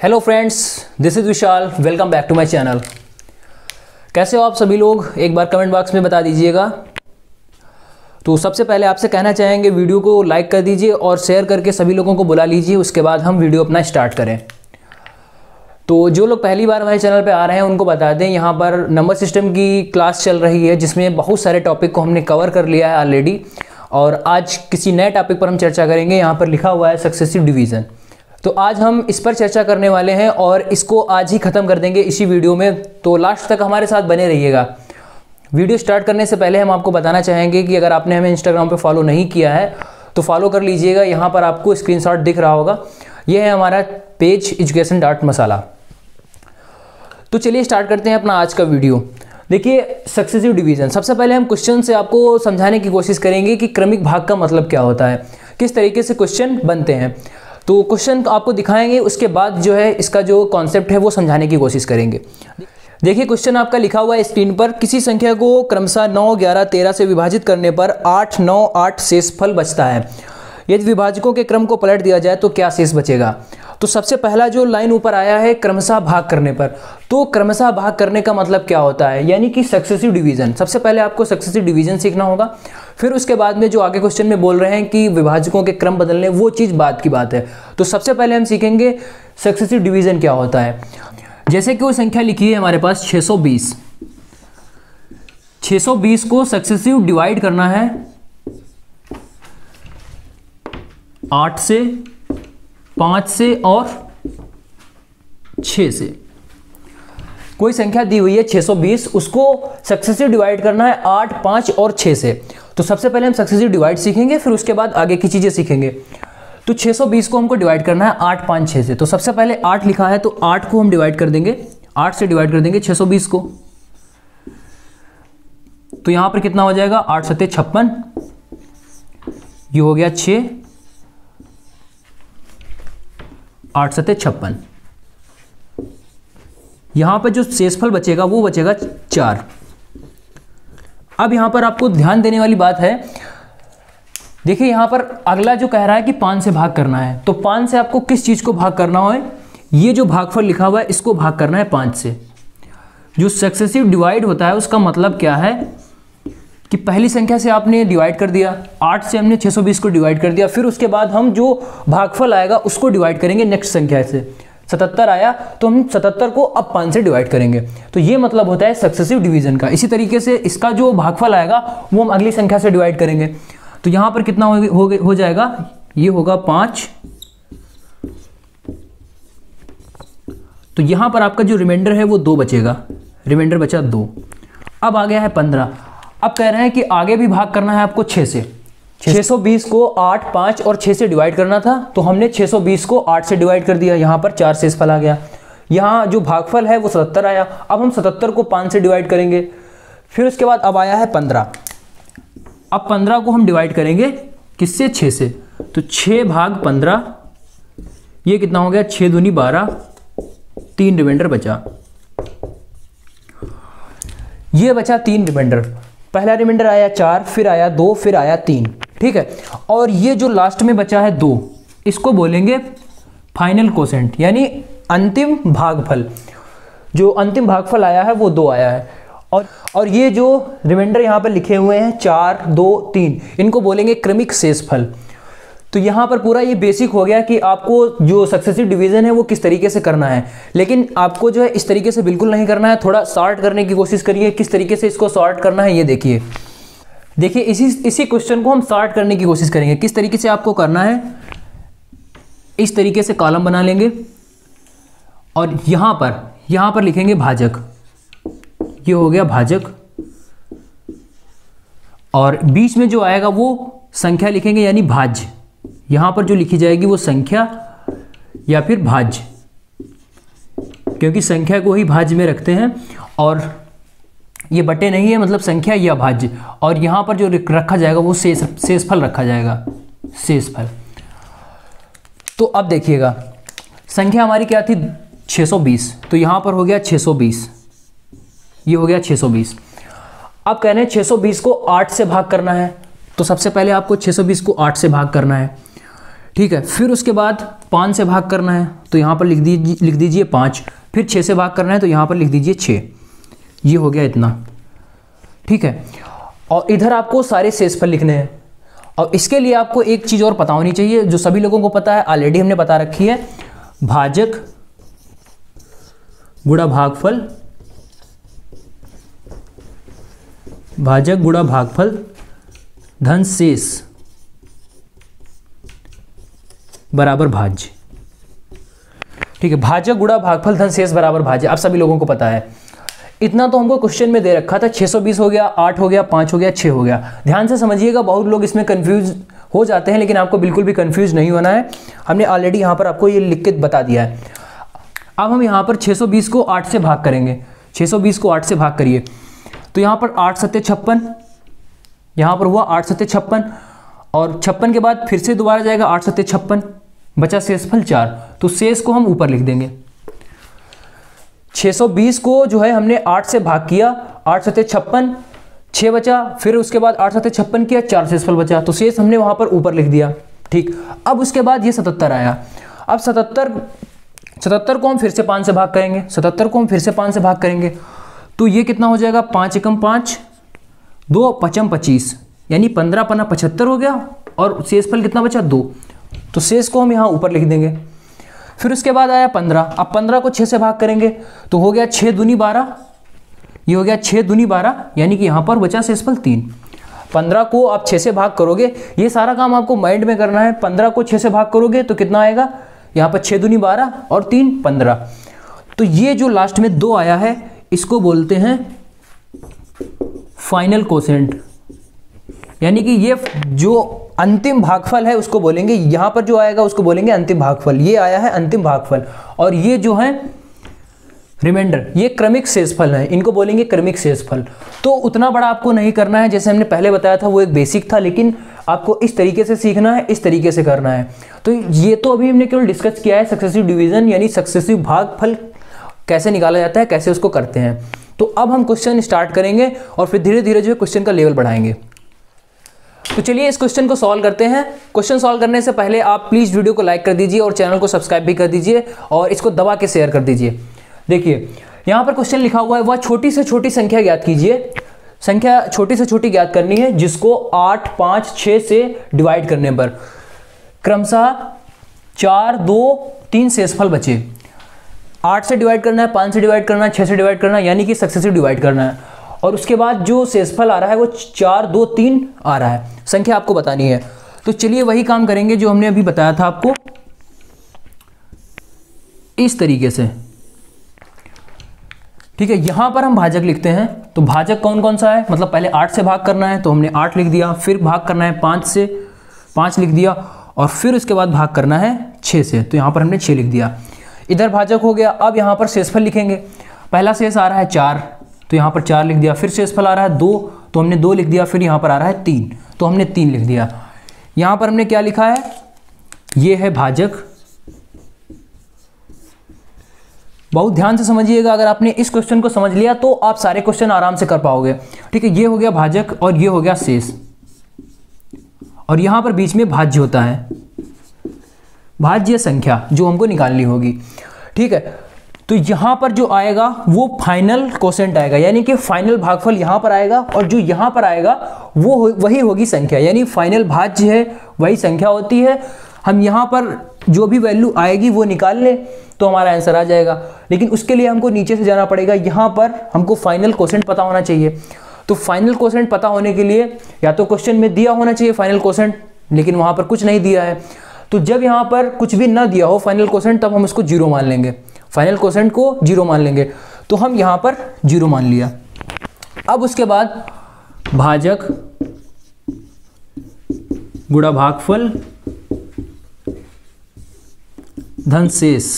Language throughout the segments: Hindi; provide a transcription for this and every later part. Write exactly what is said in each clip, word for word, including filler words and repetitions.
Hello friends, this is Vishal. Welcome back to my channel. कैसे हो आप सभी लोग, एक बार कमेंट बॉक्स में बता दीजिएगा। तो सबसे पहले आपसे कहना चाहेंगे वीडियो को लाइक कर दीजिए और शेयर करके सभी लोगों को बुला लीजिए, उसके बाद हम वीडियो अपना स्टार्ट करें। तो जो लोग पहली बार हमारे चैनल पे आ रहे हैं उनको बता दें, यहाँ पर नंबर सिस्टम की क्लास चल रही है जिसमें बहुत सारे टॉपिक को हमने कवर कर लिया है ऑलरेडी, और आज किसी नए टॉपिक पर हम चर्चा करेंगे। यहाँ पर लिखा हुआ है सक्सेसिव डिवीज़न। तो आज हम इस पर चर्चा करने वाले हैं और इसको आज ही ख़त्म कर देंगे इसी वीडियो में। तो लास्ट तक हमारे साथ बने रहिएगा। वीडियो स्टार्ट करने से पहले हम आपको बताना चाहेंगे कि अगर आपने हमें इंस्टाग्राम पे फॉलो नहीं किया है तो फॉलो कर लीजिएगा। यहाँ पर आपको स्क्रीनशॉट दिख रहा होगा, यह है हमारा पेज एजुकेशन डॉट मसाला। तो चलिए स्टार्ट करते हैं अपना आज का वीडियो। देखिए, सक्सेसिव डिवीज़न, सबसे पहले हम क्वेश्चन से आपको समझाने की कोशिश करेंगे कि क्रमिक भाग का मतलब क्या होता है, किस तरीके से क्वेश्चन बनते हैं। तो क्वेश्चन आपको दिखाएंगे, उसके बाद जो है इसका जो कॉन्सेप्ट है वो समझाने की कोशिश करेंगे। देखिए, क्वेश्चन आपका लिखा हुआ है स्क्रीन पर। किसी संख्या को क्रमशः नौ, ग्यारह, तेरह से विभाजित करने पर आठ, नौ, आठ शेषफल बचता है। यदि विभाजकों के क्रम को पलट दिया जाए तो क्या शेष बचेगा। तो सबसे पहला जो लाइन ऊपर आया है क्रमशः भाग करने पर, तो क्रमशः भाग करने का मतलब क्या होता है, यानी कि सक्सेसिव डिवीज़न। सबसे पहले आपको सक्सेसिव डिवीज़न सीखना होगा, फिर उसके बाद में जो आगे क्वेश्चन में बोल रहे हैं कि विभाजकों के क्रम बदलने, वो चीज़ बाद की बात है। तो सबसे पहले हम सीखेंगे सक्सेसिव डिवीज़न क्या होता है। जैसे कि वो संख्या लिखी है हमारे पास छः सौ बीस। छः सौ बीस को सक्सेसिव डिवाइड करना है आठ से, पाँच से और छः से। कोई संख्या दी हुई है छः सौ बीस, उसको सक्सेसिव डिवाइड करना है आठ, पाँच और छः से। तो सबसे पहले हम सक्सेसिव डिवाइड सीखेंगे, फिर उसके बाद आगे की चीज़ें सीखेंगे। तो छः सौ बीस को हमको डिवाइड करना है आठ, पाँच, छः से। तो सबसे पहले आठ लिखा है तो आठ को हम डिवाइड कर देंगे, आठ से डिवाइड कर देंगे छः सौ बीस को। तो यहाँ पर कितना हो जाएगा, आठ सत्ते छप्पन, ये हो गया छः, आठ सत्ते छप्पन। यहां पर जो शेषफल बचेगा वो बचेगा चार। अब यहां पर आपको ध्यान देने वाली बात है, देखिए यहां पर अगला जो कह रहा है कि पाँच से भाग करना है, तो पाँच से आपको किस चीज को भाग करना हो, ये जो भागफल लिखा हुआ है इसको भाग करना है पाँच से। जो सक्सेसिव डिवाइड होता है उसका मतलब क्या है कि पहली संख्या से आपने डिवाइड कर दिया, आठ से हमने छः सौ बीस को डिवाइड कर दिया, फिर उसके बाद हम जो भागफल आएगा उसको डिवाइड करेंगे नेक्स्ट संख्या से। सतहत्तर आया तो हम सतहत्तर को अब पाँच से डिवाइड करेंगे। तो ये मतलब होता है सक्सेसिव डिवीजन का। इसी तरीके से इसका जो भागफल आएगा वो हम अगली संख्या से डिवाइड करेंगे। तो यहाँ पर कितना हो, हो, हो जाएगा, ये होगा पाँच। तो यहाँ पर आपका जो रिमाइंडर है वो दो बचेगा, रिमाइंडर बचा दो। अब आ गया है पंद्रह। अब कह रहे हैं कि आगे भी भाग करना है आपको छः से। छः सौ बीस को आठ, पाँच और छः से डिवाइड करना था, तो हमने छः सौ बीस को आठ से डिवाइड कर दिया, यहाँ पर चार शेषफल आ गया। यहाँ जो भागफल है वो सतहत्तर आया, अब हम सतहत्तर को पाँच से डिवाइड करेंगे। फिर उसके बाद अब आया है पंद्रह। अब पंद्रह को हम डिवाइड करेंगे किससे, छः से। तो छः भाग पंद्रह, ये कितना हो गया, छः दूनी बारह, तीन रिमाइंडर बचा। ये बचा तीन रिमाइंडर। पहला रिमाइंडर आया चार, फिर आया दो, फिर आया तीन, ठीक है। और ये जो लास्ट में बचा है दो, इसको बोलेंगे फाइनल कोसेंट, यानी अंतिम भागफल। जो अंतिम भागफल आया है वो दो आया है। और और ये जो रिमाइंडर यहाँ पर लिखे हुए हैं चार, दो, तीन, इनको बोलेंगे क्रमिक शेषफल। तो यहाँ पर पूरा ये बेसिक हो गया कि आपको जो सक्सेसिव डिवीजन है वो किस तरीके से करना है। लेकिन आपको जो है इस तरीके से बिल्कुल नहीं करना है, थोड़ा सॉर्ट करने की कोशिश करिए। किस तरीके से इसको सॉर्ट करना है ये देखिए। देखिए इसी इसी क्वेश्चन को हम सॉर्ट करने की कोशिश करेंगे। किस तरीके से आपको करना है, इस तरीके से कॉलम बना लेंगे और यहाँ पर यहाँ पर लिखेंगे भाजक, ये हो गया भाजक। और बीच में जो आएगा वो संख्या लिखेंगे, यानी भाज्य। यहां पर जो लिखी जाएगी वो संख्या या फिर भाज्य, क्योंकि संख्या को ही भाज्य में रखते हैं और ये बटे नहीं है, मतलब संख्या या भाज्य। और यहां पर जो रखा जाएगा वो शेष शेषफल रखा जाएगा, शेषफल। तो अब देखिएगा, संख्या हमारी क्या थी, छः सौ बीस। तो यहां पर हो गया छः सौ बीस, ये हो गया छः सौ बीस। अब कह रहे हैं छः सौ बीस को आठ से भाग करना है। तो सबसे पहले आपको छः सौ बीस को आठ से भाग करना है। ठीक है, फिर उसके बाद पाँच से भाग करना है तो यहाँ पर लिख दीजिए लिख दीजिए पाँच, फिर छः से भाग करना है तो यहाँ पर लिख दीजिए छः। ये हो गया इतना, ठीक है। और इधर आपको सारे शेषफल लिखने हैं। और इसके लिए आपको एक चीज़ और पता होनी चाहिए जो सभी लोगों को पता है, ऑलरेडी हमने बता रखी है, भाजक गुणा भागफल, भाजक गुणा भागफल धन शेष बराबर भाज्य। ठीक है, भाजक गुणा भागफल धन शेष बराबर भाज्य, आप सभी लोगों को पता है। इतना तो हमको क्वेश्चन में दे रखा था, छह सौ बीस हो गया, आठ हो गया, पाँच हो गया, छह हो गया। ध्यान से समझिएगा, बहुत लोग इसमें कंफ्यूज हो जाते हैं, लेकिन आपको बिल्कुल भी कंफ्यूज नहीं होना है। हमने ऑलरेडी यहाँ पर आपको ये लिख के बता दिया है। अब हम यहाँ पर छह सौ बीस को आठ से भाग करेंगे। छह सौ बीस को आठ से भाग करिए तो यहाँ पर आठ सत्ते छप्पन, यहाँ पर हुआ आठ सत्ते छप्पन, और छप्पन के बाद फिर से दोबारा जाएगा आठ सत्ते छप्पन, बचा शेषफल चार, तो शेष को हम ऊपर लिख देंगे। छह सौ बीस को जो है हमने आठ से भाग किया, आठ सत्ते छप्पन, छः बचा, फिर उसके बाद आठ सत्ते छप्पन किया, चार शेषफल बचा, तो शेष हमने वहाँ पर ऊपर लिख दिया। ठीक, अब उसके बाद ये सतहत्तर आया। अब सतहत्तर सतहत्तर को हम फिर से पाँच से भाग करेंगे, सतहत्तर को हम फिर से पाँच से भाग करेंगे तो ये कितना हो जाएगा, पाँच एकम पाँच, दो पचम पच्चीस, यानी पंद्रह पन्ना पचहत्तर हो गया, और शेषफल कितना बचा, दो, तो शेष को हम यहाँ ऊपर लिख देंगे। फिर उसके बाद आया पंद्रह, अब पंद्रह को छः से भाग करेंगे तो हो गया छः दूनी बारह, ये हो गया छः दूनी बारह, यानी कि यहाँ पर बचा शेषफल तीन। पंद्रह को आप छः से भाग करोगे, ये सारा काम आपको माइंड में करना है। पंद्रह को छः से भाग करोगे तो कितना आएगा, यहाँ पर छः दूनी बारह और तीन पंद्रह, तो ये जो लास्ट में दो आया है इसको बोलते हैं फाइनल कोसेंट, यानी कि ये जो अंतिम भागफल है उसको बोलेंगे, यहाँ पर जो आएगा उसको बोलेंगे अंतिम भागफल। ये आया है अंतिम भागफल, और ये जो है रिमाइंडर, ये क्रमिक शेषफल है, इनको बोलेंगे क्रमिक शेषफल। तो उतना बड़ा आपको नहीं करना है, जैसे हमने पहले बताया था वो एक बेसिक था, लेकिन आपको इस तरीके से सीखना है, इस तरीके से करना है। तो ये तो अभी हमने केवल डिस्कस किया है सक्सेसिव डिवीजन, यानी सक्सेसिव भागफल कैसे निकाला जाता है, कैसे उसको करते हैं। तो अब हम क्वेश्चन स्टार्ट करेंगे और फिर धीरे धीरे जो है क्वेश्चन का लेवल बढ़ाएंगे। तो चलिए इस क्वेश्चन को सॉल्व करते हैं। क्वेश्चन सॉल्व करने से पहले आप प्लीज़ वीडियो को लाइक कर दीजिए और चैनल को सब्सक्राइब भी कर दीजिए और इसको दबा के शेयर कर दीजिए। देखिए यहाँ पर क्वेश्चन लिखा हुआ है, वह छोटी से छोटी संख्या ज्ञात कीजिए। संख्या छोटी से छोटी ज्ञात करनी है जिसको आठ, पाँच, छः से डिवाइड करने पर क्रमशः चार, दो, तीन शेषफल बचे। आठ से डिवाइड करना है, पाँच से डिवाइड करना है, छः से डिवाइड करना है, यानी कि सक्सेसिव डिवाइड करना है। और उसके बाद जो शेषफल आ रहा है वो चार, दो, तीन आ रहा है, संख्या आपको बतानी है। तो चलिए वही काम करेंगे जो हमने अभी बताया था आपको, इस तरीके से। ठीक है, यहां पर हम भाजक लिखते हैं। तो भाजक कौन कौन सा है, मतलब पहले आठ से भाग करना है तो हमने आठ लिख दिया, फिर भाग करना है पाँच से, पाँच लिख दिया, और फिर उसके बाद भाग करना है छः से, तो यहाँ पर हमने छः लिख दिया। इधर भाजक हो गया। अब यहाँ पर शेषफल लिखेंगे। पहला शेष आ रहा है चार, तो यहाँ पर चार लिख दिया, फिर शेषफल आ रहा है दो, तो हमने दो लिख दिया, फिर यहाँ पर आ रहा है तीन, तो हमने तीन लिख दिया। यहाँ पर हमने क्या लिखा है, ये है भाजक। बहुत ध्यान से समझिएगा, अगर आपने इस क्वेश्चन को समझ लिया तो आप सारे क्वेश्चन आराम से कर पाओगे। ठीक है, ये हो गया भाजक और ये हो गया शेष, और यहाँ पर बीच में भाज्य होता है, भाज्य संख्या जो हमको निकालनी होगी। ठीक है, तो यहाँ पर जो आएगा वो फाइनल कोसेंट आएगा, यानी कि फाइनल भागफल यहाँ पर आएगा, और जो यहाँ पर आएगा वो वही होगी संख्या, यानी फाइनल भाज्य है वही संख्या होती है। हम यहाँ पर जो भी वैल्यू आएगी वो निकाल लें तो हमारा आंसर आ जाएगा, लेकिन उसके लिए हमको नीचे से जाना पड़ेगा। यहाँ पर हमको फाइनल कोसेंट पता होना चाहिए। तो फाइनल कोसेंट पता होने के लिए या तो क्वेश्चन में दिया होना चाहिए फाइनल कोसेंट, लेकिन वहाँ पर कुछ नहीं दिया है। तो जब यहाँ पर कुछ भी ना दिया हो फाइनल कोसेंट, तब हम उसको जीरो मान लेंगे, फाइनल कोसेंट को जीरो मान लेंगे। तो हम यहाँ पर जीरो मान लिया। अब उसके बाद भाजक गुणा भागफल धन शेष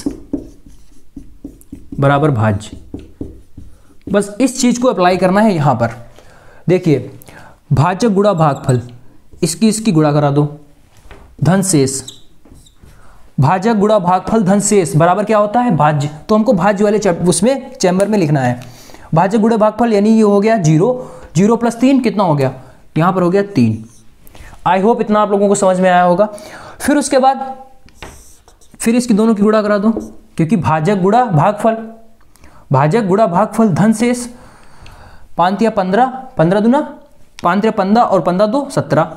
बराबर भाज्य। बस इस चीज को अप्लाई करना है यहाँ पर। देखिए भाजक गुणा भागफल, इसकी इसकी गुणा करा दो, धन शेष, भाजक गुणा भागफल धन शेष बराबर क्या होता है, भाज्य। तो हमको भाज्य वाले उसमें चैम्बर में लिखना है। भाजक गुणा भागफल यानी ये हो गया जीरो, जीरो प्लस तीन कितना हो गया, यहाँ पर हो गया तीन। आई होप इतना आप लोगों को समझ में आया होगा। फिर उसके बाद फिर इसकी दोनों की गुणा करा दो, क्योंकि भाजक गुणा भागफल, भाजक गुणा भागफल धन शेष, पांच या पंद्रह, पंद्रह दूना पांच या पंद्रह और पंद्रह दो सत्रह,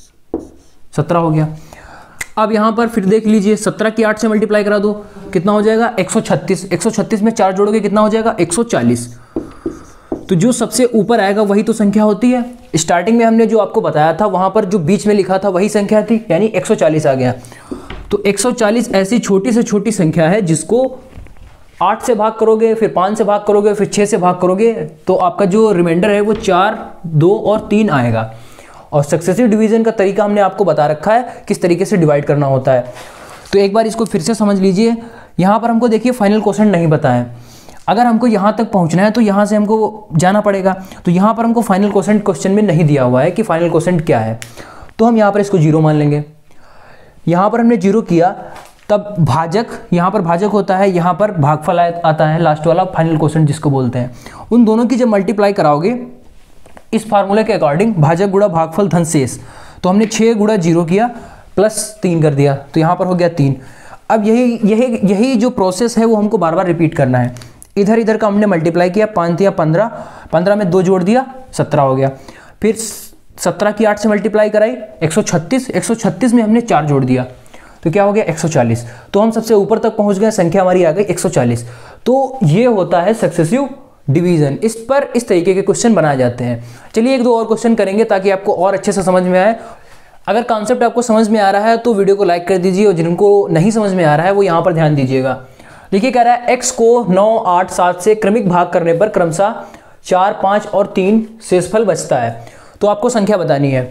सत्रह हो गया। अब यहाँ पर फिर देख लीजिए, सत्रह की आठ से मल्टीप्लाई करा दो, कितना हो जाएगा एक सौ छत्तीस, एक सौ छत्तीस में चार जोड़ोगे कितना हो जाएगा एक सौ चालीस। तो जो सबसे ऊपर आएगा वही तो संख्या होती है। स्टार्टिंग में हमने जो आपको बताया था वहाँ पर जो बीच में लिखा था वही संख्या थी, यानी एक सौ चालीस आ गया। तो एक सौ चालीस ऐसी छोटी से छोटी संख्या है जिसको आठ से भाग करोगे, फिर पाँच से भाग करोगे, फिर छः से भाग करोगे, तो आपका जो रिमाइंडर है वो चार, दो और तीन आएगा। और सक्सेसिव डिवीजन का तरीका हमने आपको बता रखा है किस तरीके से डिवाइड करना होता है। तो एक बार इसको फिर से समझ लीजिए। यहाँ पर हमको देखिए फाइनल क्वोशंट नहीं बताएं, अगर हमको यहाँ तक पहुँचना है तो यहाँ से हमको जाना पड़ेगा। तो यहाँ पर हमको फाइनल क्वोशंट क्वेश्चन में नहीं दिया हुआ है कि फाइनल क्वोशंट क्या है, तो हम यहाँ पर इसको जीरो मान लेंगे। यहाँ पर हमने जीरो किया, तब भाजक, यहाँ पर भाजक होता है, यहाँ पर भागफल आता है, लास्ट वाला फाइनल क्वोशंट जिसको बोलते हैं। उन दोनों की जब मल्टीप्लाई कराओगे इस फार्मूले के अकॉर्डिंग, भाजक गुणा भागफल धन शेष, तो हमने छः गुणा जीरो किया प्लस तीन कर दिया, तो यहाँ पर हो गया तीन। अब यही यही यही जो प्रोसेस है वो हमको बार बार रिपीट करना है। इधर इधर का हमने मल्टीप्लाई किया, पाँच या पंद्रह, पंद्रह में दो जोड़ दिया, सत्रह हो गया। फिर सत्रह की आठ से मल्टीप्लाई कराई, एक सौ छत्तीस, एक सौ छत्तीस में हमने चार जोड़ दिया, तो क्या हो गया एक सौ चालीस। तो हम सबसे ऊपर तक पहुंच गए, संख्या हमारी आ गई एक सौ चालीस। तो ये होता है सक्सेसिव डिवीजन। इस पर इस तरीके के क्वेश्चन बनाए जाते हैं। चलिए एक दो और क्वेश्चन करेंगे ताकि आपको और अच्छे से समझ में आए। अगर कॉन्सेप्ट आपको समझ में आ रहा है तो वीडियो को लाइक कर दीजिए, और जिनको नहीं समझ में आ रहा है वो यहाँ पर ध्यान दीजिएगा। देखिए कह रहा है x को नौ, आठ, सात से क्रमिक भाग करने पर क्रमशः चार, पाँच और तीन शेषफल बचता है। तो आपको संख्या बतानी है,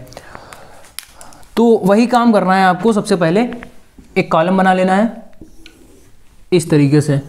तो वही काम करना है आपको। सबसे पहले एक कॉलम बना लेना है इस तरीके से,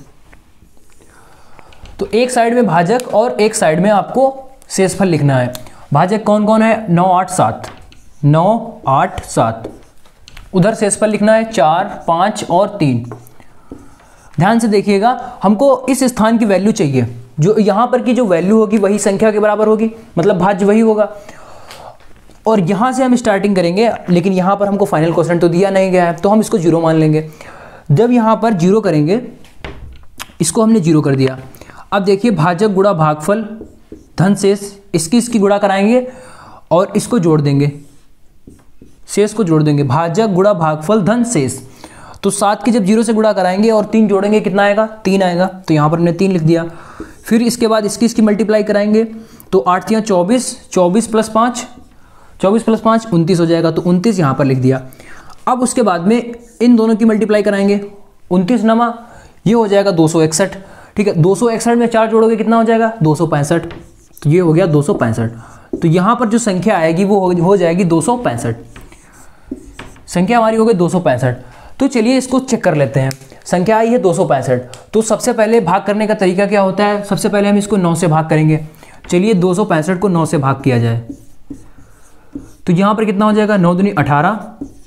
तो एक साइड में भाजक और एक साइड में आपको शेषफल लिखना है। भाजक कौन कौन है, नौ, आठ, सात, नौ, आठ, सात। उधर शेषफल लिखना है चार, पाँच और तीन। ध्यान से देखिएगा, हमको इस स्थान की वैल्यू चाहिए, जो यहाँ पर की जो वैल्यू होगी वही संख्या के बराबर होगी, मतलब भाज्य वही होगा। और यहाँ से हम स्टार्टिंग करेंगे, लेकिन यहाँ पर हमको फाइनल क्वोशंट तो दिया नहीं गया है, तो हम इसको जीरो मान लेंगे। जब यहाँ पर जीरो करेंगे, इसको हमने जीरो कर दिया। अब देखिए भाजक गुणा भागफल धन शेष, इसकी इसकी गुणा कराएंगे और इसको जोड़ देंगे, शेष को जोड़ देंगे, भाजक गुणा भागफल धन शेष। तो सात की जब जीरो से गुणा कराएंगे और तीन जोड़ेंगे कितना आएगा, तीन आएगा, तो यहाँ पर हमने तीन लिख दिया। फिर इसके बाद इसकी इसकी मल्टीप्लाई कराएंगे, तो आठ या चौबीस, चौबीस प्लस पाँच, चौबीस प्लस पाँच उनतीस हो जाएगा, तो उनतीस यहाँ पर लिख दिया। अब उसके बाद में इन दोनों की मल्टीप्लाई कराएंगे, उनतीस नमा ये हो जाएगा दो सौ इकसठ। ठीक है, दो सौ इकसठ में चार जोड़ोगे कितना हो जाएगा, दो सौ पैंसठ। तो ये हो गया दो सौ पैंसठ। तो यहाँ पर जो संख्या आएगी वो हो जाएगी दो सौ पैंसठ। संख्या हमारी हो गई दो सौ पैंसठ। तो चलिए इसको चेक कर लेते हैं। संख्या आई है दो सौ पैंसठ। तो सबसे पहले भाग करने का तरीका क्या होता है, सबसे पहले हम इसको नौ से भाग करेंगे। चलिए दो सौ पैंसठ को नौ से भाग किया जाए, तो यहाँ पर कितना हो जाएगा, नौ दूनी अठारह,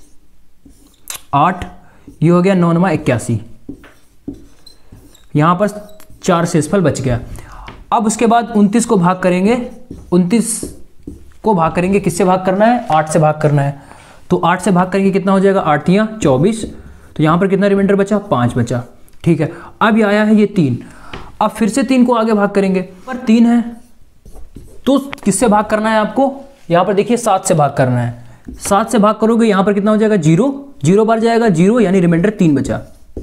आठ, ये हो गया नौ नमा इक्यासी। यहाँ पर चार शेषफल बच गया। अब उसके बाद उनतीस को भाग करेंगे, उनतीस को भाग करेंगे, किससे भाग करना है, आठ से भाग करना है। तो आठ से भाग करेंगे कितना हो जाएगा, आठियाँ चौबीस। तो यहाँ पर कितना रिमाइंडर बचा, पाँच बचा। ठीक है, अब ये आया है ये तीन। अब फिर से तीन को आगे भाग करेंगे, पर तीन है तो किससे भाग करना है आपको, यहाँ पर देखिए सात से भाग करना है। सात से भाग करोगे यहाँ पर कितना हो जाएगा, जीरो, जीरो बार जाएगा जीरो, यानी रिमाइंडर तीन बचा।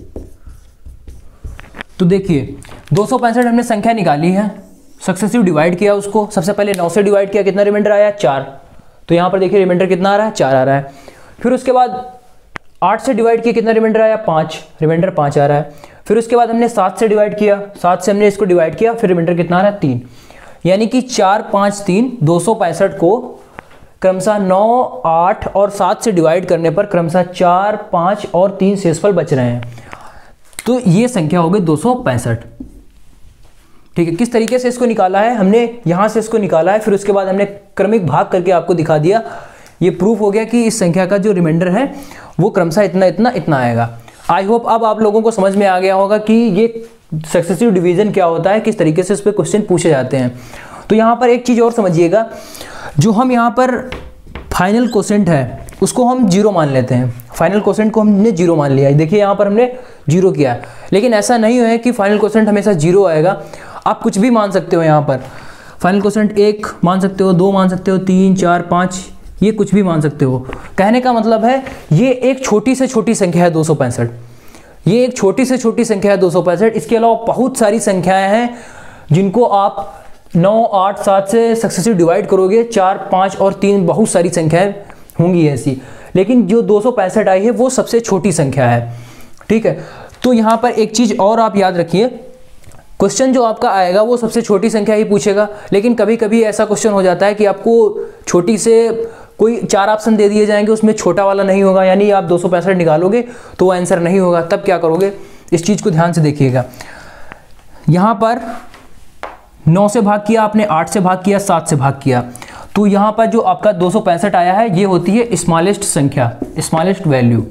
तो देखिए दो सौ पैंसठ हमने संख्या निकाली है, सक्सेसिव डिवाइड किया उसको। सबसे पहले नौ से डिवाइड किया, कितना रिमाइंडर आया, चार। तो यहाँ पर देखिए रिमाइंडर कितना आ रहा है, चार आ रहा है। फिर उसके बाद आठ से डिवाइड किया, कितना रिमाइंडर आया, पाँच, रिमाइंडर पाँच आ रहा है। फिर उसके बाद हमने सात से डिवाइड किया, सात से हमने इसको डिवाइड किया, फिर रिमाइंडर कितना आ रहा है, तीन। यानी कि चार, पाँच, तीन, दो सौ पैंसठ को क्रमशः नौ, आठ और सात से डिवाइड करने पर क्रमशः चार, पाँच और तीन शेषफल बच रहे हैं। तो ये संख्या हो गई दो सौ पैंसठ। ठीक है, किस तरीके से इसको निकाला है, हमने यहाँ से इसको निकाला है, फिर उसके बाद हमने क्रमिक भाग करके आपको दिखा दिया। ये प्रूफ हो गया कि इस संख्या का जो रिमाइंडर है वो क्रमशः इतना इतना इतना आएगा। आई होप अब आप लोगों को समझ में आ गया होगा कि ये सक्सेसिव डिवीजन क्या होता है, किस तरीके से इस पर क्वेश्चन पूछे जाते हैं। तो यहाँ पर एक चीज़ और समझिएगा, जो हम यहाँ पर फाइनल क्वोशंट है उसको हम जीरो मान लेते हैं। फाइनल कोसेंट को हमने जीरो मान लिया है। देखिए यहाँ पर हमने जीरो किया है, लेकिन ऐसा नहीं है कि फाइनल कोसेंट हमेशा जीरो आएगा। आप कुछ भी मान सकते हो। यहाँ पर फाइनल कोसेंट एक मान सकते हो, दो मान सकते हो, तीन, चार, पाँच, ये कुछ भी मान सकते हो। कहने का मतलब है ये एक छोटी से छोटी संख्या है दो सौ पैंसठ। ये एक छोटी से छोटी संख्या है दो सौ पैंसठ। इसके अलावा बहुत सारी संख्याएं हैं जिनको आप नौ, आठ, सात से सक्सेसिव डिवाइड करोगे, चार, पाँच और तीन, बहुत सारी संख्याएं होंगी ऐसी, लेकिन जो दो सौ पैंसठ आई है वो सबसे छोटी संख्या है। ठीक है, तो यहाँ पर एक चीज़ और आप याद रखिए, क्वेश्चन जो आपका आएगा वो सबसे छोटी संख्या ही पूछेगा, लेकिन कभी कभी ऐसा क्वेश्चन हो जाता है कि आपको छोटी से कोई चार ऑप्शन दे दिए जाएंगे, उसमें छोटा वाला नहीं होगा, यानी आप दो सौ पैंसठ निकालोगे तो वो आंसर नहीं होगा। तब क्या करोगे, इस चीज़ को ध्यान से देखिएगा। यहाँ पर नौ से भाग किया आपने, आठ से भाग किया, सात से भाग किया, तो यहाँ पर जो आपका दो सौ पैंसठ आया है ये होती है स्मॉलेस्ट संख्या, स्मॉलेस्ट वैल्यू,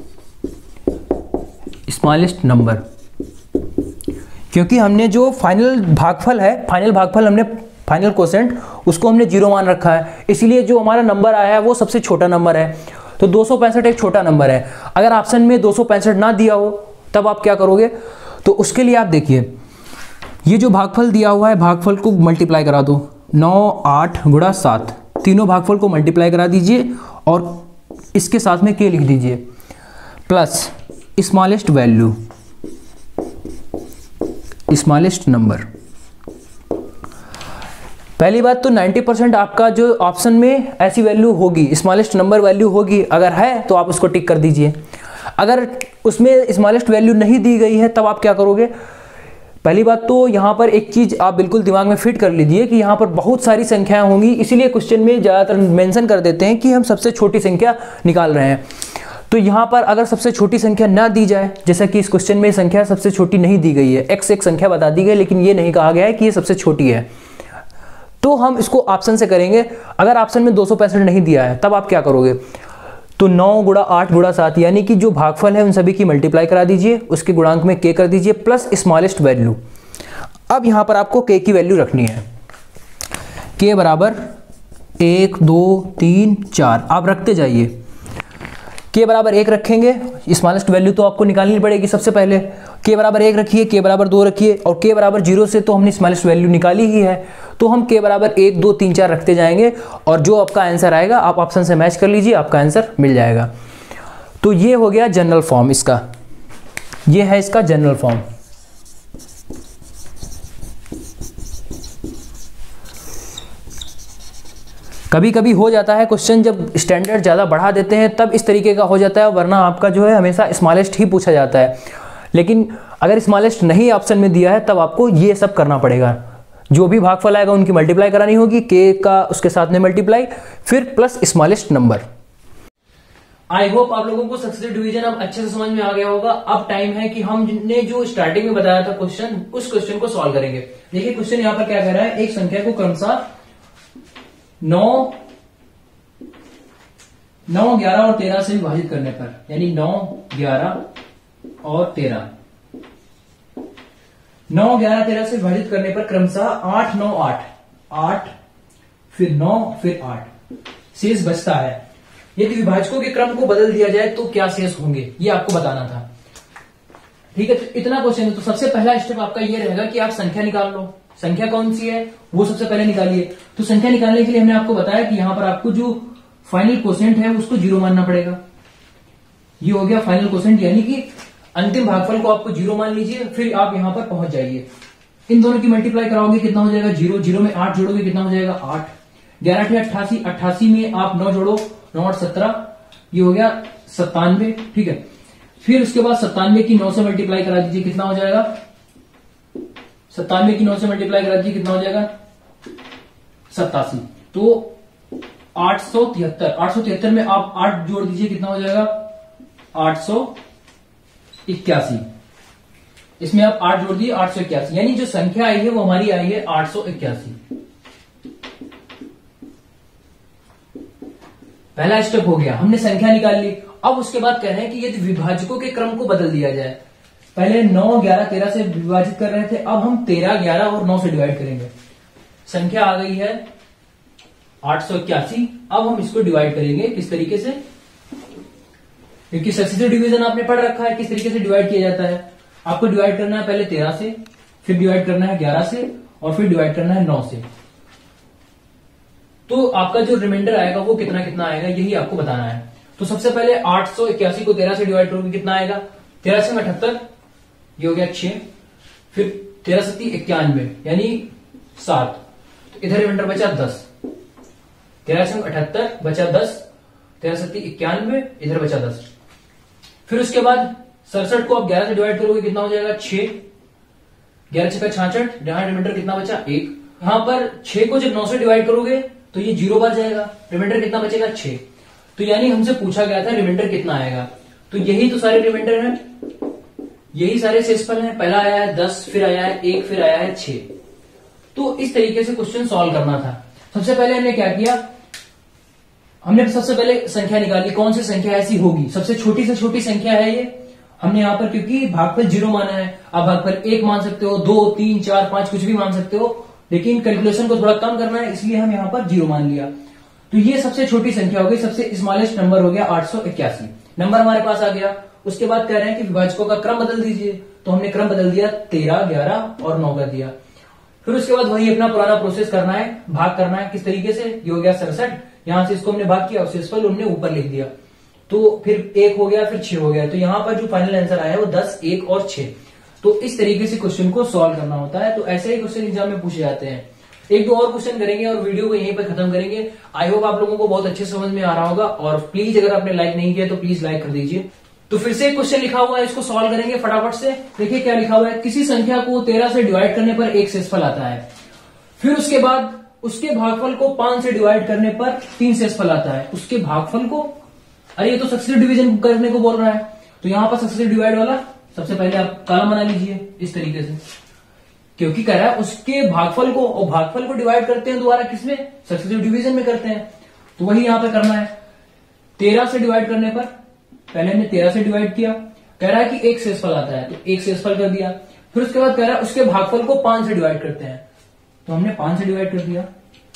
स्मॉलेस्ट नंबर, क्योंकि हमने जो फाइनल भागफल है, फाइनल भागफल हमने फाइनल कोसेंट उसको हमने जीरो मान रखा है, इसलिए जो हमारा नंबर आया है वो सबसे छोटा नंबर है। तो दो सौ पैंसठ एक छोटा नंबर है। अगर ऑप्शन में दो सौ पैंसठ ना दिया हो तब आप क्या करोगे, तो उसके लिए आप देखिए ये जो भागफल दिया हुआ है, भागफल को मल्टीप्लाई करा दो, नौ, आठ गुणा सात, तीनों भागफल को मल्टीप्लाई करा दीजिए और इसके साथ में के लिख दीजिए, plus smallest value, smallest number. पहली बात तो नब्बे परसेंट आपका जो ऑप्शन में ऐसी वैल्यू होगी, स्मॉलेस्ट नंबर वैल्यू होगी, अगर है तो आप उसको टिक कर दीजिए। अगर उसमें स्मॉलेस्ट वैल्यू नहीं दी गई है तब आप क्या करोगे, पहली बात तो यहाँ पर एक चीज़ आप बिल्कुल दिमाग में फिट कर लीजिए कि यहाँ पर बहुत सारी संख्याएं होंगी, इसीलिए क्वेश्चन में ज़्यादातर मेंशन कर देते हैं कि हम सबसे छोटी संख्या निकाल रहे हैं। तो यहाँ पर अगर सबसे छोटी संख्या ना दी जाए, जैसा कि इस क्वेश्चन में संख्या सबसे छोटी नहीं दी गई है, एक्स एक संख्या बता दी गई, लेकिन ये नहीं कहा गया है कि ये सबसे छोटी है, तो हम इसको ऑप्शन से करेंगे। अगर ऑप्शन में दो सौ पैंसठ नहीं दिया है तब आप क्या करोगे, तो नौ गुणा आठ गुणा सात, यानी कि जो भागफल है उन सभी की मल्टीप्लाई करा दीजिए, उसके गुणांक में के कर दीजिए, प्लस स्मॉलेस्ट वैल्यू। अब यहाँ पर आपको के की वैल्यू रखनी है, के बराबर एक, दो, तीन, चार, आप रखते जाइए। के बराबर एक रखेंगे, स्मॉलेस्ट वैल्यू तो आपको निकालनी पड़ेगी सबसे पहले। के बराबर एक रखिए, के बराबर दो रखिए, और के बराबर जीरो से तो हमने स्मॉलेस्ट वैल्यू निकाली ही है, तो हम के बराबर एक, दो, तीन, चार रखते जाएंगे, और जो आपका आंसर आएगा आप ऑप्शन से मैच कर लीजिए, आपका आंसर मिल जाएगा। तो ये हो गया जनरल फॉर्म इसका, ये है इसका जनरल फॉर्म। कभी कभी हो जाता है क्वेश्चन, जब स्टैंडर्ड ज़्यादा बढ़ा देते हैं तब इस तरीके का हो जाता है, वरना आपका जो है हमेशा स्मॉलेस्ट ही पूछा जाता है। लेकिन अगर स्मॉलेस्ट नहीं ऑप्शन में दिया है तब आपको ये सब करना पड़ेगा, जो भी भागफल आएगा उनकी मल्टीप्लाई करानी होगी, के का उसके साथ में मल्टीप्लाई, फिर plus smallest number. I hope आप लोगों को सक्सेसिव डिवीजन अब अच्छे से समझ में आ गया होगा। अब टाइम है कि हमने जो स्टार्टिंग में बताया था क्वेश्चन, उस क्वेश्चन को सॉल्व करेंगे। देखिए क्वेश्चन यहाँ पर क्या कह रहा है, एक संख्या को क्रमशः नौ नौ ग्यारह और तेरह से विभाजित करने पर, यानी नौ ग्यारह और तेरह, नौ ग्यारह तेरह से विभाजित करने पर क्रमशः आठ नौ आठ, आठ फिर नौ फिर आठ शेष बचता है। यदि विभाजकों के क्रम को बदल दिया जाए तो क्या शेष होंगे, ये आपको बताना था। ठीक है, तो इतना क्वेश्चन है। तो सबसे पहला स्टेप आपका ये रहेगा कि आप संख्या निकाल लो। संख्या कौन सी है वो सबसे पहले निकालिए। तो संख्या निकालने के लिए हमने आपको बताया कि यहां पर आपको जो फाइनल कोसेंट है उसको जीरो मानना पड़ेगा। ये हो गया फाइनल कोसेंट, यानी कि अंतिम भागफल को आपको जीरो मान लीजिए, फिर आप यहां पर पहुंच जाइए। इन दोनों की मल्टीप्लाई कराओगे कितना हो जाएगा, जीरो, जीरो में आठ जोड़ोगे कितना हो जाएगा, आठ, ग्यारह थे अट्ठासी, अट्ठासी में आप नौ जोड़ो, नौ आठ सत्रह, ये हो गया सत्तानवे। ठीक है, फिर उसके बाद सत्तानवे की नौ से मल्टीप्लाई करा दीजिए, कितना हो जाएगा, सत्तानवे की नौ से मल्टीप्लाई करा दीजिए, कितना हो जाएगा, सत्तासी। तो आठ सौ तिहत्तर, आठ सौ तिहत्तर में आप आठ जोड़ दीजिए, कितना हो जाएगा, आठ सौ इक्यासी। इसमें आप आठ जोड़ दिए, आठ सौ इक्यासी, यानी जो संख्या आई है वो हमारी आई है आठ सौ इक्यासी। पहला स्टेप हो गया, हमने संख्या निकाल ली। अब उसके बाद कह रहे हैं कि यदि विभाजकों के क्रम को बदल दिया जाए, पहले नौ ग्यारह तेरह से विभाजित कर रहे थे, अब हम तेरह ग्यारह और नौ से डिवाइड करेंगे। संख्या आ गई है आठ सौ इक्यासी। अब हम इसको डिवाइड करेंगे किस तरीके से, क्योंकि सक्सेसिव डिवीजन आपने पढ़ रखा है किस तरीके से डिवाइड किया जाता है। आपको डिवाइड करना है पहले तेरह से, फिर डिवाइड करना है ग्यारह से, और फिर डिवाइड करना है नौ से। तो आपका जो रिमाइंडर आएगा वो कितना कितना आएगा यही आपको बताना है। तो सबसे पहले आठ सौ इक्यासी को तेरह से डिवाइड करोगे कितना आएगा, तेरह से अठहत्तर, ये हो गया छह, फिर तेरह सत्ती इक्यानवे यानी सात, तो इधर रिमाइंडर बचा दस, तेरह से अठहत्तर बचा दस, तेरह सत्ती इक्यानवे, इधर बचा दस। फिर उसके बाद सड़सठ को आप ग्यारह से डिवाइड करोगे कितना हो जाएगा छह, ग्यारह छह का छाछठ, जहां रिमाइंडर कितना बचा एक। यहां पर छह को जब नौ से डिवाइड करोगे तो ये जीरो बार जाएगा, रिमाइंडर कितना बचेगा छह। तो यानी हमसे पूछा गया था रिमाइंडर कितना आएगा, तो यही तो सारे रिमाइंडर हैं, यही सारे शेषफल हैं। पहला आया है दस, फिर आया है एक, फिर आया है छह। तो इस तरीके से क्वेश्चन सॉल्व करना था। सबसे पहले हमने क्या किया, हमने सबसे पहले संख्या निकाली, कौन सी संख्या ऐसी होगी, सबसे छोटी से छोटी संख्या है ये। हमने यहाँ पर क्योंकि भागफल जीरो माना है, आप भागफल एक मान सकते हो, दो, तीन, चार, पांच कुछ भी मान सकते हो, लेकिन कैलकुलेशन को थोड़ा कम करना है इसलिए हम यहाँ पर जीरो मान लिया। तो ये सबसे छोटी संख्या हो गई, सबसे स्मॉलेस्ट नंबर हो गया आठ सौ इक्यासी। नंबर हमारे पास आ गया। उसके बाद कह रहे हैं कि विभाजकों का क्रम बदल दीजिए, तो हमने क्रम बदल दिया, तेरह, ग्यारह और नौ कर दिया। फिर उसके बाद वही अपना पुराना प्रोसेस करना है, भाग करना है। किस तरीके से, ये हो गया सड़सठ, यहां से इसको हमने भाग किया और शेषफल हमने ऊपर लिख दिया, तो फिर एक हो गया, फिर छह हो गया। तो यहां पर जो फाइनल आंसर आया है वो दस, एक और छह। तो इस तरीके से क्वेश्चन को सॉल्व करना होता है। तो ऐसे ही क्वेश्चन एग्जाम में पूछे जाते हैं। एक दो और क्वेश्चन करेंगे और वीडियो को यहीं पर खत्म करेंगे। आई होप आप लोगों को बहुत अच्छे समझ में आ रहा होगा, और प्लीज अगर आपने लाइक नहीं किया तो प्लीज लाइक कर दीजिए। तो फिर से एक क्वेश्चन लिखा हुआ है, इसको सॉल्व करेंगे फटाफट से। देखिए क्या लिखा हुआ है, किसी संख्या को तेरह से डिवाइड करने पर एक शेषफल आता है, फिर उसके बाद उसके भागफल को पांच से डिवाइड करने पर तीन शेषफल आता है। उसके भागफल को, अरे ये तो सक्सेसिव डिवीजन करने को बोल रहा है, तो यहां पर सक्सेसिव डिवाइड वाला सबसे पहले आप कॉलम बना लीजिए इस तरीके से, क्योंकि कह रहा है उसके भागफल को, और भागफल को डिवाइड करते हैं दोबारा किसमें, सक्सेसिव डिवीजन में करते हैं। तो वही यहां पर करना है। तेरह से डिवाइड करने पर, पहले हमने तेरह से डिवाइड किया, कह रहा है कि एक शेषफल आता है, तो एक शेषफल कर दिया। फिर उसके बाद कह रहा है उसके भागफल को पांच से डिवाइड करते हैं, तो हमने पांच से डिवाइड कर दिया।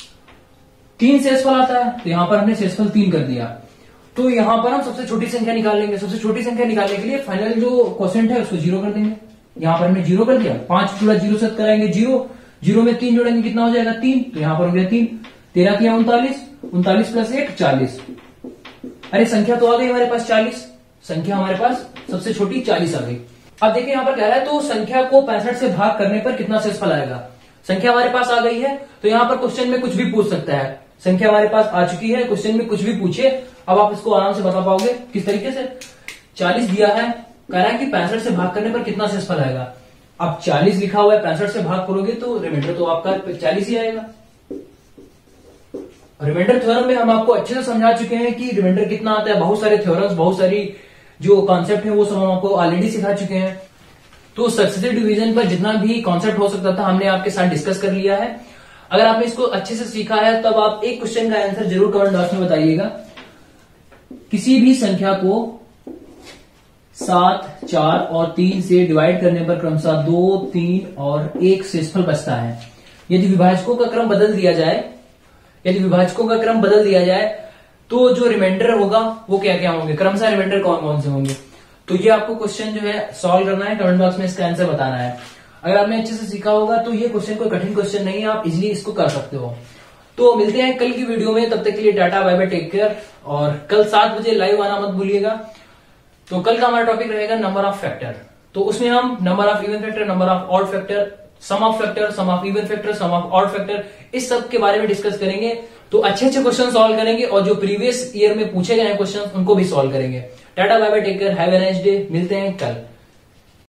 तीन शेषफल आता है, तो यहां पर हमने शेषफल तीन कर दिया। तो यहां पर हम सबसे छोटी संख्या निकाल लेंगे। सबसे छोटी संख्या निकालने के लिए फाइनल जो क्वोशिएंट है उसको जीरो कर देंगे। यहां पर हमने जीरो कर दिया, पांच जुड़ा जीरो से कराएंगे जीरो, जीरो में तीन जोड़ेंगे कितना हो जाएगा तीन, तो यहां पर हो गया तीन। तेरह किया उनतालीस, उनतालीस प्लस एक चालीस। अरे संख्या तो आ गई हमारे पास चालीस, संख्या हमारे पास सबसे छोटी चालीस आ गई। अब देखिए यहां पर कह रहा है तो संख्या को पैंसठ से भाग करने पर कितना शेषफल आएगा। संख्या हमारे पास आ गई है, तो यहां पर क्वेश्चन में कुछ भी पूछ सकता है। संख्या हमारे पास आ चुकी है, क्वेश्चन में कुछ भी पूछे, अब आप इसको आराम से बता पाओगे किस तरीके से। चालीस दिया है, कह रहा है कि पैंसठ से भाग करने पर कितना शेषफल आएगा। अब चालीस लिखा हुआ है, पैंसठ से भाग करोगे तो रिमाइंडर तो आपका चालीस ही आएगा। रिमाइंडर थ्योरम में हम आपको अच्छे से समझा चुके हैं कि रिमाइंडर कितना आता है। बहुत सारे थ्योरम्स, बहुत सारी जो कॉन्सेप्ट है वो सब हम आपको ऑलरेडी सिखा चुके हैं। तो सक्सेसिव डिवीजन पर जितना भी कॉन्सेप्ट हो सकता था हमने आपके साथ डिस्कस कर लिया है। अगर आपने इसको अच्छे से सीखा है तब आप एक क्वेश्चन का आंसर जरूर कमेंट बॉक्स में बताइएगा। किसी भी संख्या को सात, चार और तीन से डिवाइड करने पर क्रमशः दो, तीन और एक शेषफल बचता है। यदि विभाजकों का क्रम बदल दिया जाए यदि विभाजकों का क्रम बदल दिया जाए तो जो रिमाइंडर होगा वो क्या क्या होंगे, क्रमशः रिमाइंडर कौन कौन से होंगे। तो ये आपको क्वेश्चन जो है सॉल्व करना है, कमेंट बॉक्स में इसका आंसर बताना है। अगर आपने अच्छे से सीखा होगा तो ये क्वेश्चन कोई कठिन क्वेश्चन नहीं है, आप इजीली इसको कर सकते हो। तो मिलते हैं कल की वीडियो में, तब तक के लिए tata bye bye, take care. और कल सात बजे लाइव आना मत भूलिएगा। तो कल का हमारा टॉपिक रहेगा नंबर ऑफ फैक्टर। तो उसमें हम number of even factor, number of odd factor, sum of factor, sum of even factor, sum of odd factor, इस सब के बारे में डिस्कस करेंगे। तो अच्छे अच्छे क्वेश्चन सॉल्व करेंगे और जो प्रीवियस ईयर में पूछे गए हैं क्वेश्चन उनको भी सॉल्व करेंगे। Tata bye bye, take care, have a nice day. मिलते हैं कल।